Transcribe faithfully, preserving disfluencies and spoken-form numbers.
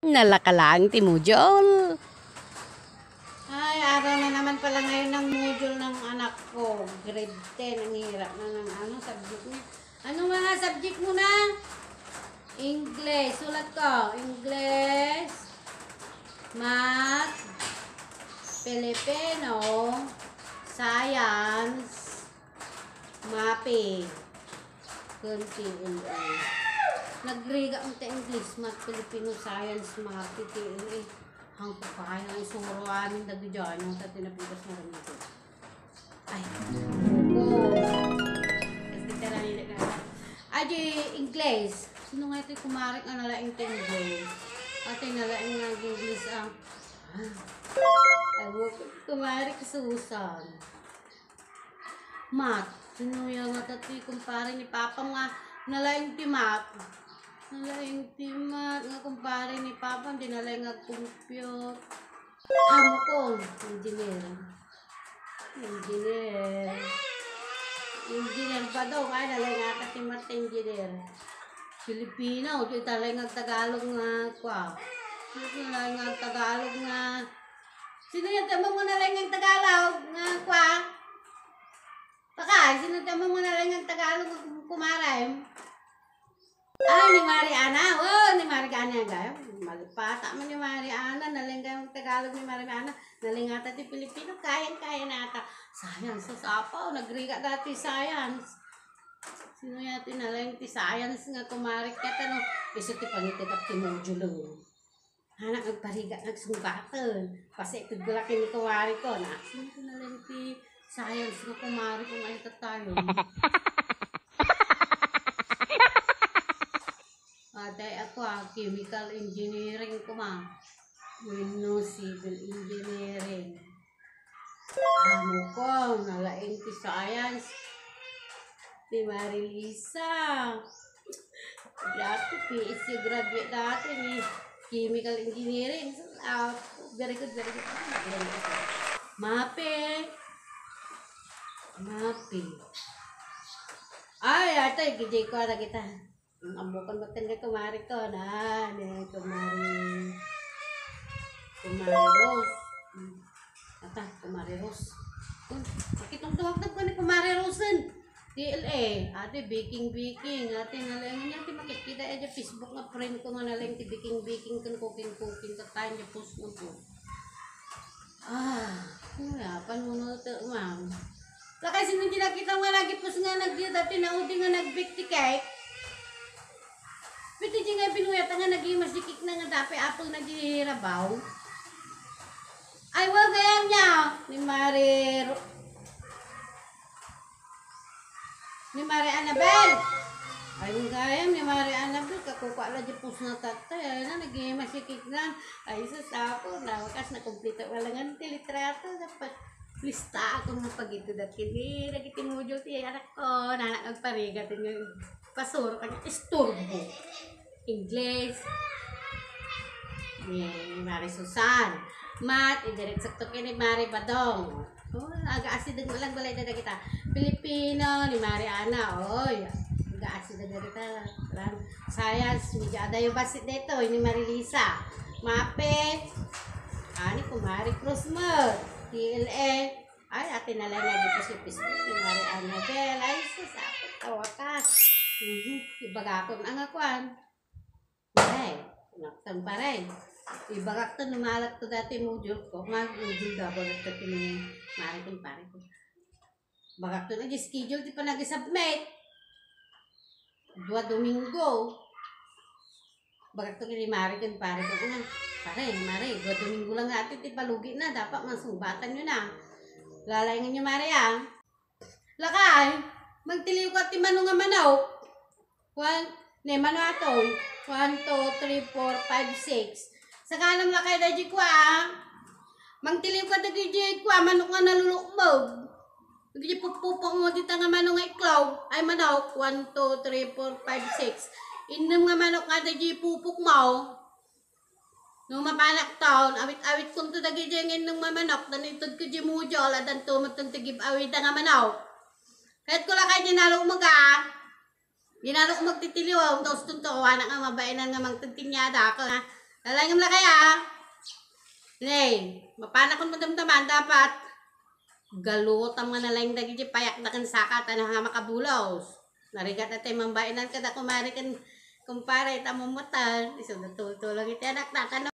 Nalakalang ti Mujol. Ay, araw na naman pala ngayon ng module ng anak ko. Grade ten. Ang hirap na ng ano, subject niya. Ano mga subject mo na? English. Sulat ko. English. Math. Filipino. Science. Mapping. Kunti. Nagriga ang ta English, Math, Filipino, Science, Mapping, T L A. Ang pagkain ng isuro amin dagi dyan, yung sa tinapitas na rin ito. Ay, buko. Kasi tala nila ka. Ay, di, English. Sino nga ito kumarik ang nalaing ta English? Ate nalaing nga English ang, ay, buko, kumarik Susan. Math. Sino yung nga tati kumpare ni Papa nga nalaing ti Math. Nalaing ti Math. Nga kumpare ni Papa, hindi nalaing nga compute. Amo ko, engineer. Engineer. Engineer pa daw, kaya nalaing nga ka ti Math engineer. Filipino, di talagang nga Tagalog nga kwa. Di nalaing nga Tagalog nga. Sino yung tama mo nalaing nga Tagalog nga kwa? Baka, sino tama mo nalaing nga Tagalog nga kumaray? Ah, ni Mariana. Oh, ni Mariana gayo. Malpata man ni Mariana. Nalingga yung Tagalog ni Mariana. Nalingata ti Pilipino. Kayang-kaya nata. Science. Sa sapaw. Nagriga dati science. Sino yati nalang ti science nga kumarik ka tanong. Iso ti pangitit at ti modulo. Anak nagpariga. Nagsungkatan. Kasi ito gulakin ni kuwari ko. Na, sino ti nalang ti science nga kumarik kung ay tayo. Aday ako ah, chemical engineering ko ma. No civil engineering. Amo ko, nalaing ti science. Ti Marilisa. Dati P S C graduate dati ni chemical engineering. Uh, very good, very good. Mape. Mape. Ay, ate, gijay ko na kita. Ang bukan batin ka kumari ko na. Kumari. Kumari Rose. Ata, Kumari Rose. Pakitong tuwag-tag ko ni Kumari Rose. T L A. Ate, baking-baking. Ate, nalang niya. Ate, makikita eh. Facebook nga friend ko nga nalang. Ate, baking-baking kan cooking-cooking. Katayin niya post mo po. Ah. Ano ya? Panuno ito, ma'am. Lakay, sino nakita nga lagi post nga nag-yun. Ate, naudi nga nag-bake ti cake. Pwede di nga pinuyata nga naging masikik na nga dapat apple naghihirabaw. Ay, wag gayam niya. Ni Mari... Ni Mari Annabel. Ay, wag gayam ni Mari Annabel. Kakuka lang di pus na tatay. Ay na, naging masikik na. Ay, sasapo. Na, wakas na kumplito. Walang tilitrato. Dapat lista ako ng pag-ito dati. Hindi, nagitimudyo ti anak ko. Nanak nagparigat. Pasuro kanya. Isturbo. English. Ni Mari Susan. Math. Idirect sakto kay ni Mari Badong. Oh, aga-asid ng walang balay na kita. Filipino. Ni Mari Ana. Oy. Aga-asid na kita. Science. Medyo ada yung basit dito. Ni Marilisa. Mape. Ani ko Mari Cruzmer. T L A. Ay, ate na lang na dito si Facebook. Ni Mari Annabel. Ay, sasapot. Tawakas. Mhm. Ibagakon ang akuan. Ay, naktan pa rin. Ibagakon, numalak to dati module ko. Mag-module daw, bagakon to ni Maritin pare ko. Bagakon, nag-schedule, di pa nag-submit. Dua Domingo. Bagakon ni Maritin pare ko. Ano, pare, Mari, dua Domingo lang natin, di palugi na. Dapat masubatan nyo na. Lalayangan nyo, Mari, ah. Lakay, magtiliw ka ti manong nga manaw. One, ne, mano ato. One, two, three, four, five, six. Sa kanang lakay na di kwa, mangtiliw ka na di kwa, manok nga nalulukmog. Hindi pupupong mo dito nga manok nga iklaw. Ay manok, one, two, three, four, five, six. Inom nga manok nga di pupuk mo. Nung mapanak taon, awit-awit kong to dagi dingin ng mamanok, danitod ko di mo dyan, adan to matang tigib awit nga manok. Kahit ko lakay dinalo mo ka, Ginalo ko magtitiliw, ang taos tunto, wala nga mabainan nga magtitinyada ako. Lalangin na kaya. Nay, mapanakon mo damdaman dapat. Galuot ang mga nalang dagi di payak na kan sakat na nga makabulos. Narigat at ay mambainan ka na kumari kan kumpare tamumutan. Iso natultulang iti anak na